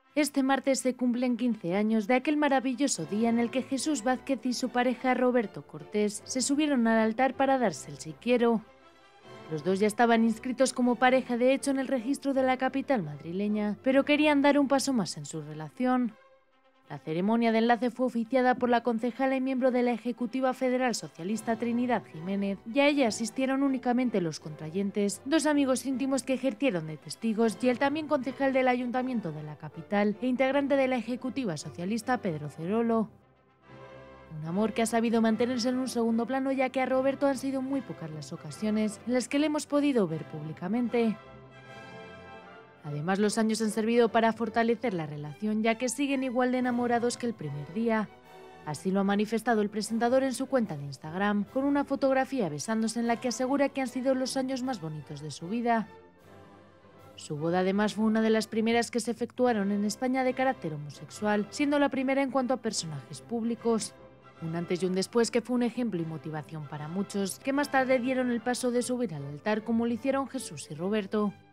Este martes se cumplen 15 años de aquel maravilloso día en el que Jesús Vázquez y su pareja Roberto Cortés se subieron al altar para darse el sí quiero. Los dos ya estaban inscritos como pareja de hecho en el registro de la capital madrileña, pero querían dar un paso más en su relación. La ceremonia de enlace fue oficiada por la concejala y miembro de la Ejecutiva Federal Socialista Trinidad Jiménez, y a ella asistieron únicamente los contrayentes, dos amigos íntimos que ejercieron de testigos y el también concejal del Ayuntamiento de la capital e integrante de la Ejecutiva Socialista Pedro Cerolo. Un amor que ha sabido mantenerse en un segundo plano, ya que a Roberto han sido muy pocas las ocasiones en las que le hemos podido ver públicamente. Además, los años han servido para fortalecer la relación, ya que siguen igual de enamorados que el primer día. Así lo ha manifestado el presentador en su cuenta de Instagram, con una fotografía besándose en la que asegura que han sido los años más bonitos de su vida. Su boda además fue una de las primeras que se efectuaron en España de carácter homosexual, siendo la primera en cuanto a personajes públicos. Un antes y un después que fue un ejemplo y motivación para muchos, que más tarde dieron el paso de subir al altar como lo hicieron Jesús y Roberto.